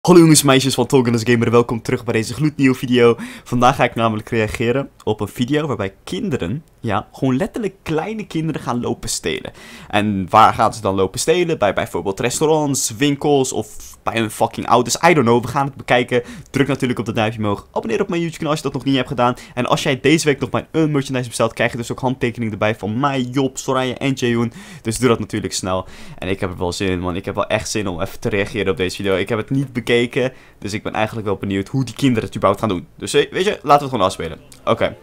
Hallo jongens en meisjes van Tolkien Gamer, welkom terug bij deze gloednieuwe video. Vandaag ga ik namelijk reageren op een video waarbij kinderen, ja, gewoon letterlijk kleine kinderen gaan lopen stelen. En waar gaan ze dan lopen stelen? Bij bijvoorbeeld restaurants, winkels of bij hun fucking ouders, I don't know. We gaan het bekijken. Druk natuurlijk op dat duimpje omhoog. Abonneer op mijn YouTube kanaal als je dat nog niet hebt gedaan. En als jij deze week nog mijn merchandise bestelt, krijg je dus ook handtekeningen erbij van mij, Job, Soraya en Jaehoon. Dus doe dat natuurlijk snel. En ik heb er wel zin in, man. Ik heb wel echt zin om even te reageren op deze video. Ik heb het niet bekeken, dus ik ben eigenlijk wel benieuwd hoe die kinderen het überhaupt gaan doen. Dus weet je, laten we het gewoon afspelen. Oké.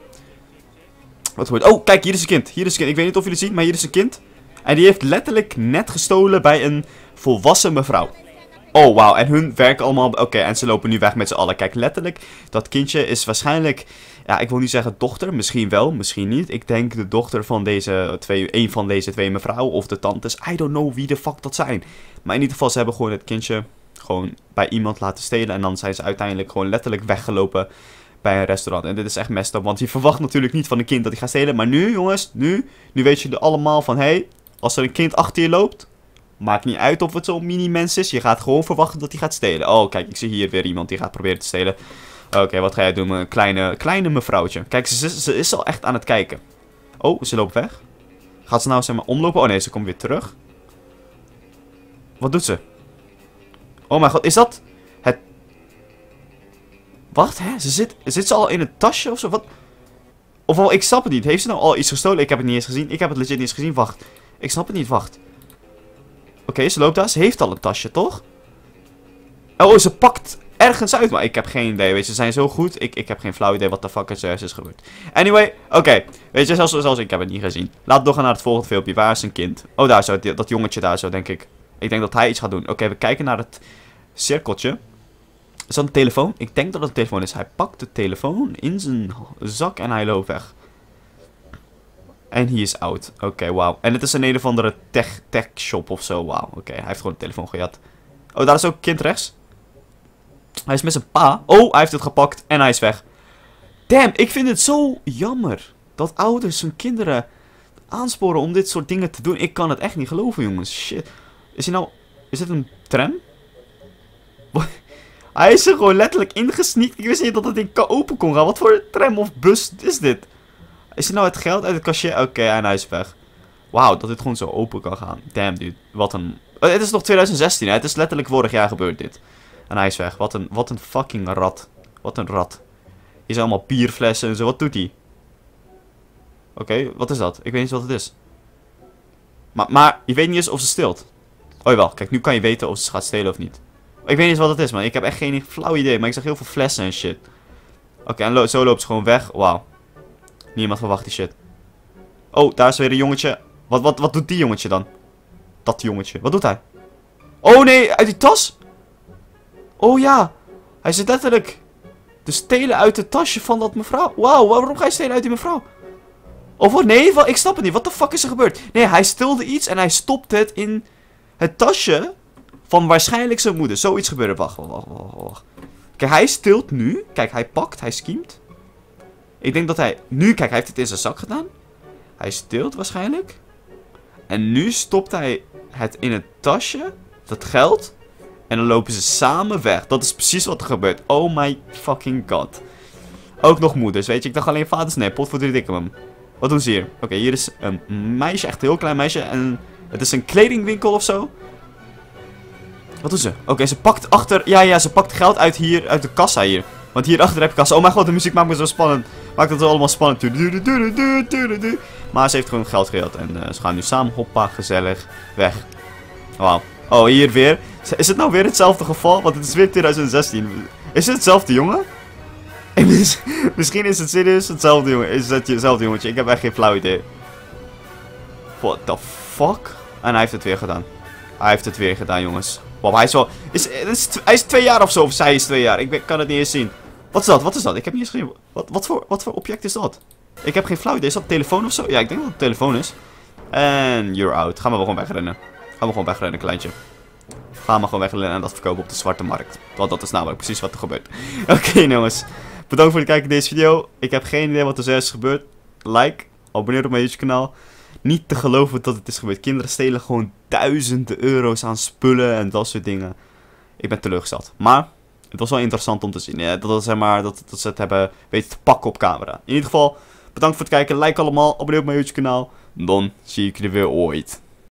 Wat gebeurt? Oh, kijk, hier is een kind. Hier is een kind. Ik weet niet of jullie het zien, maar hier is een kind. En die heeft letterlijk net gestolen bij een volwassen mevrouw. Oh, wauw. En hun werken allemaal... Oké, en ze lopen nu weg met z'n allen. Kijk, letterlijk, dat kindje is waarschijnlijk... Ja, ik wil niet zeggen dochter. Misschien wel, misschien niet. Ik denk de dochter van deze twee... Een van deze twee mevrouwen of de tantes. I don't know wie de fuck dat zijn. Maar in ieder geval, ze hebben gewoon het kindje... Gewoon bij iemand laten stelen. En dan zijn ze uiteindelijk gewoon letterlijk weggelopen bij een restaurant. En dit is echt messed up. Want je verwacht natuurlijk niet van een kind dat hij gaat stelen. Maar nu, jongens, nu weten jullie allemaal van... Hey, als er een kind achter je loopt... Maakt niet uit of het zo'n mini-mens is. Je gaat gewoon verwachten dat hij gaat stelen. Oh, kijk, ik zie hier weer iemand die gaat proberen te stelen. Oké, wat ga jij doen, mijn kleine mevrouwtje? Kijk, ze is al echt aan het kijken. Oh, ze loopt weg. Gaat ze nou zeg maar omlopen? Oh nee, ze komt weer terug. Wat doet ze? Oh mijn god, is dat het... Wacht, hè? Zit ze al in een tasje of zo? Wat? Of ik snap het niet. Heeft ze nou al iets gestolen? Ik heb het niet eens gezien. Ik heb het legit niet eens gezien. Wacht. Ik snap het niet. Wacht. Oké, ze loopt daar. Ze heeft al een tasje, toch? Oh, ze pakt ergens uit. Maar ik heb geen idee. Weet je, ze zijn zo goed. Ik heb geen flauw idee wat de fuck er is gebeurd. Anyway, oké. Weet je, zelfs ik heb het niet gezien. Laten we doorgaan naar het volgende filmpje. Waar is een kind? Oh, daar zo. Dat jongetje daar zo, denk ik. Ik denk dat hij iets gaat doen. Oké, we kijken naar het cirkeltje. Is dat een telefoon? Ik denk dat het een telefoon is. Hij pakt de telefoon in zijn zak en hij loopt weg. En hij is oud. Oké, wauw. En het is een of andere tech shop of zo. Wauw. Oké, hij heeft gewoon de telefoon gejat. Oh, daar is ook een kind rechts. Hij is met zijn pa. Oh, hij heeft het gepakt en hij is weg. Damn, ik vind het zo jammer dat ouders hun kinderen aansporen om dit soort dingen te doen. Ik kan het echt niet geloven, jongens. Shit. Is dit een tram? Hij is er gewoon letterlijk ingesneakt. Ik wist niet dat het ding open kon gaan. Wat voor tram of bus is dit? Is dit nou het geld uit het kastje? Oké, en hij is weg. Wauw, dat dit gewoon zo open kan gaan. Damn, dude. Wat een... Het is nog 2016, hè? Het is letterlijk vorig jaar gebeurd, dit. En hij is weg. Wat een fucking rat. Wat een rat. Hier zijn allemaal bierflessen en zo. Wat doet hij? Oké, wat is dat? Ik weet niet wat het is. Maar je weet niet eens of ze steelt. Oh jawel, kijk, nu kan je weten of ze gaat stelen of niet. Ik weet niet eens wat het is, man. Ik heb echt geen flauw idee. Maar ik zag heel veel flessen en shit. Oké, en zo loopt ze gewoon weg. Wauw. Niemand verwacht die shit. Oh, daar is weer een jongetje. Wat doet die jongetje dan? Dat jongetje. Wat doet hij? Oh nee, uit die tas? Oh ja. Hij zit letterlijk te stelen uit het tasje van dat mevrouw. Wauw, waarom ga je stelen uit die mevrouw? Of wat? Nee, ik snap het niet. Wat de fuck is er gebeurd? Nee, hij stilde iets en hij stopte het in het tasje van waarschijnlijk zijn moeder. Zoiets gebeurde. Wacht. Kijk, hij stilt nu. Kijk, hij pakt, hij schiemt. Ik denk dat hij... Nu, kijk, hij heeft het in zijn zak gedaan. Hij stilt waarschijnlijk. En nu stopt hij het in het tasje. Dat geld. En dan lopen ze samen weg. Dat is precies wat er gebeurt. Oh my fucking god. Ook nog moeders, weet je. Ik dacht alleen vaders. Nee, pot voor 3 dikke hem. Wat doen ze hier? Oké, hier is een meisje. Echt een heel klein meisje. En het is een kledingwinkel of zo. Wat doen ze? Oké, ze pakt achter... Ja, ze pakt geld uit de kassa hier. Want hierachter heb je kassa. Oh mijn god, de muziek maakt me zo spannend. Maakt het allemaal spannend. Maar ze heeft gewoon geld gehad. En ze gaan nu samen, hoppa, gezellig, weg. Wauw. Oh, hier weer. Is het nou weer hetzelfde geval? Want het is weer 2016. Is het hetzelfde jongen? Misschien is het serieus hetzelfde jongen. Is het hetzelfde jongetje? Ik heb echt geen flauw idee. What the fuck? En hij heeft het weer gedaan. Hij heeft het weer gedaan, jongens. Wow, hij is wel... Hij is 2 jaar of zo. Of zij is 2 jaar. Ik kan het niet eens zien. Wat is dat? Wat is dat? Ik heb niet eens gezien. Wat voor object is dat? Ik heb geen flauw idee. Is dat een telefoon of zo? Ja, ik denk dat het een telefoon is. En you're out. Ga maar gewoon wegrennen. Ga maar gewoon wegrennen, kleintje. Ga maar gewoon wegrennen en dat verkopen op de zwarte markt. Want dat is namelijk precies wat er gebeurt. Oké, jongens. Bedankt voor het kijken naar deze video. Ik heb geen idee wat er zojuist is gebeurd. Like. Abonneer op mijn YouTube kanaal. Niet te geloven dat het is gebeurd. Kinderen stelen gewoon duizenden euro's aan spullen en dat soort dingen. Ik ben teleurgesteld. Maar het was wel interessant om te zien. Ja, dat ze het hebben weten te pakken op camera. In ieder geval, bedankt voor het kijken. Like allemaal. Abonneer op mijn YouTube kanaal. Dan zie ik jullie weer ooit.